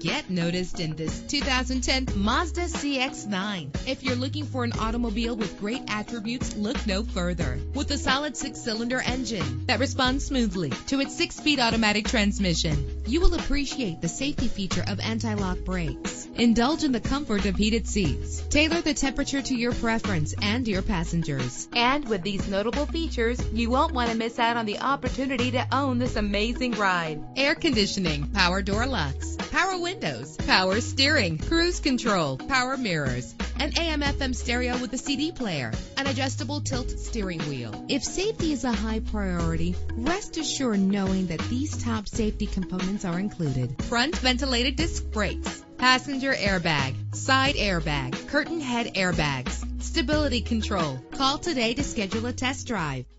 Get noticed in this 2010 Mazda CX-9. If you're looking for an automobile with great attributes, look no further. With a solid 6-cylinder engine that responds smoothly to its 6-speed automatic transmission, you will appreciate the safety feature of anti-lock brakes. Indulge in the comfort of heated seats. Tailor the temperature to your preference and your passengers. And with these notable features, you won't want to miss out on the opportunity to own this amazing ride. Air conditioning, power door locks, power windows, power steering, cruise control, power mirrors, an AM/FM stereo with a CD player, an adjustable tilt steering wheel. If safety is a high priority, rest assured knowing that these top safety components are included: front ventilated disc brakes, passenger airbag, side airbag, curtain head airbags, stability control. Call today to schedule a test drive.